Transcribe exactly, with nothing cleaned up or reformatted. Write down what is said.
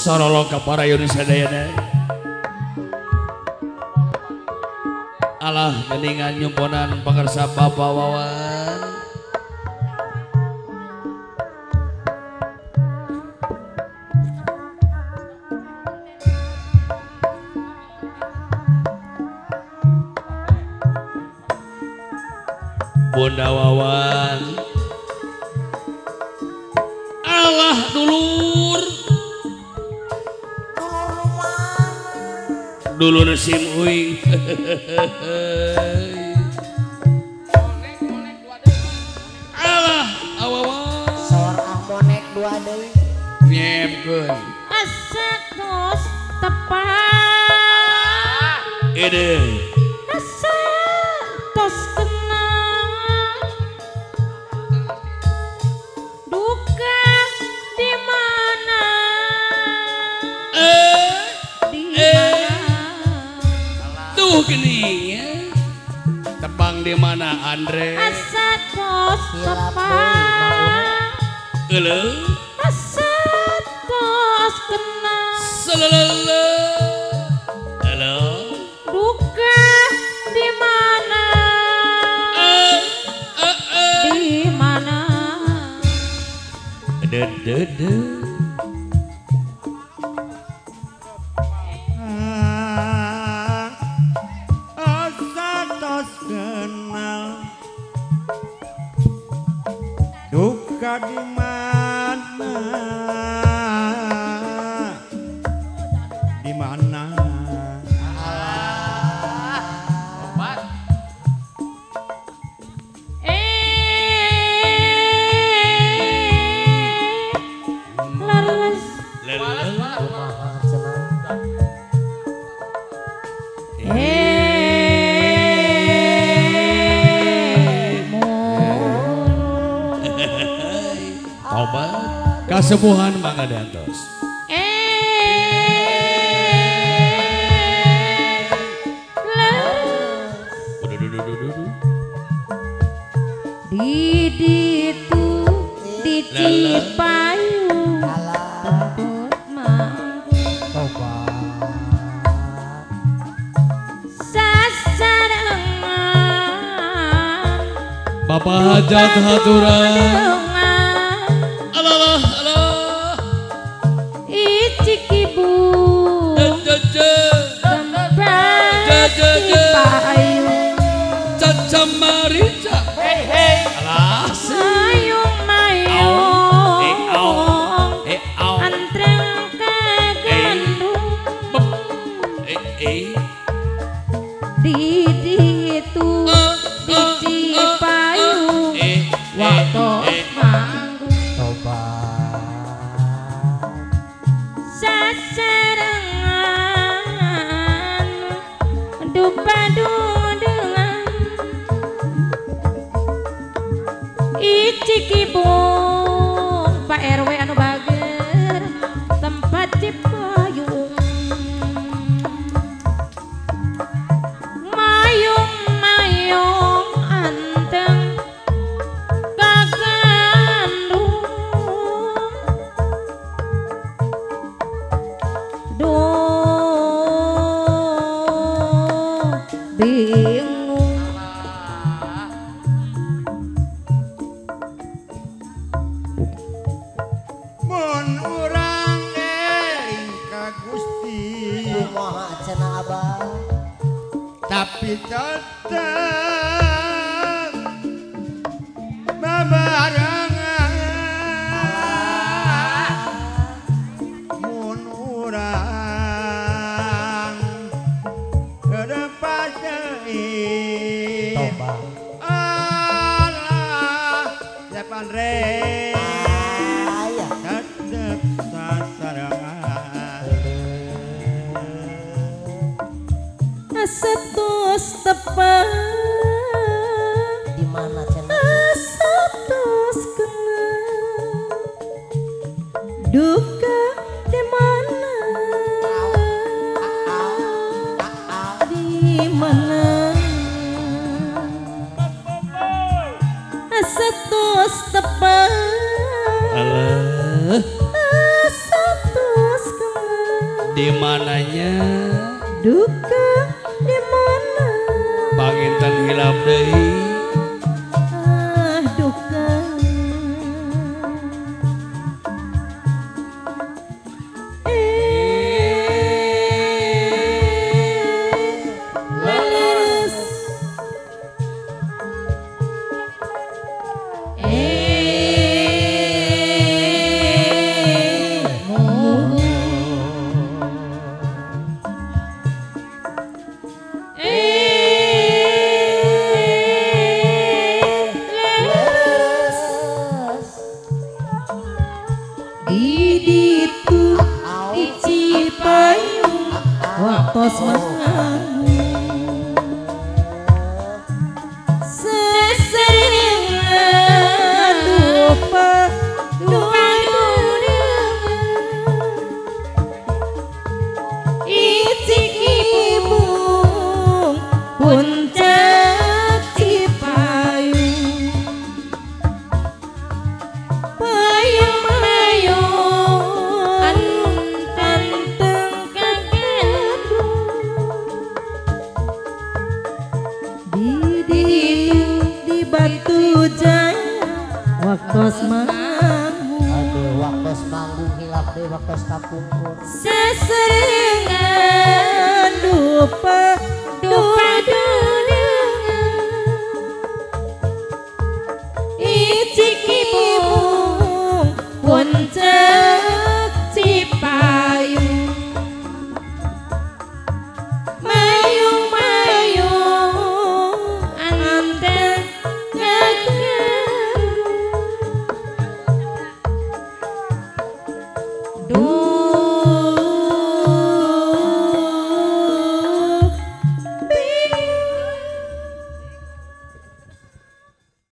Sarolo kaparayun sadayana. Alah geningan nyumponan pangarsa Bapak Wawan. Bunda Wawan. Alah dulur. Dulur sim uing. Alah awawan. Sor amonek dua deui. Nyemkeun. Asatos tepat. Ede. Asatos kenang. Duka di mana? Eh. Di Eh. mana? Tuh gini ya. Tebang di mana Andre? Asatos Hilap tepat. deui, Ele. Asatos kenang. Selelele. Halo. Duka di mana? Eh. Eh. Eh. Di mana? De de de. Asatos kenal duka di mana di mana Eh, laras Lele. kumaha cenah. eh, Tobat. Kasembuhan mangga diantos. eh, laras Dudu dudu dudu dudu. di ditu di Cipayung Alah tempat manggung tobat. sasarangan Bapak hajat haturan. dengan Alah alah. icikibu Jaja. tempat Cipayung Caca marica. Hei hei. Alah. sayung Eh mayung au. Eh au. antreng kagandung Eh eh. di ditu di Cipayung Eh waktu manggung Tobat. sasarangan dupadu dengan icikibung Pak R W anu bager tempat Cipayung mayung-mayung anteng kagandung duh bingung mun urang eling ka Gusti Kumaha cenah abah. tapi tetep babarengan mun urang kedepan deui Tobat. Allah depan re Aya. tetep sasarangan asetus tepat Di mana cenah? asetus kenang duka di mana di mana asetus tepat Alah. asetus kenang duka di mana Panginten hilap deui ah duka leles eh mu di ditu di Cipayung waktos mangangu seseringan dupa dupa icik ibung puncak Cipayung payung-payung anteng kagedu di di di Batu Jaya waktos mangangu Aduh waktu manggung hilap deh waktu kapungkur. seseringan dupa dupa icik ibung puncak Cipayung mayung-mayung anteng kagedu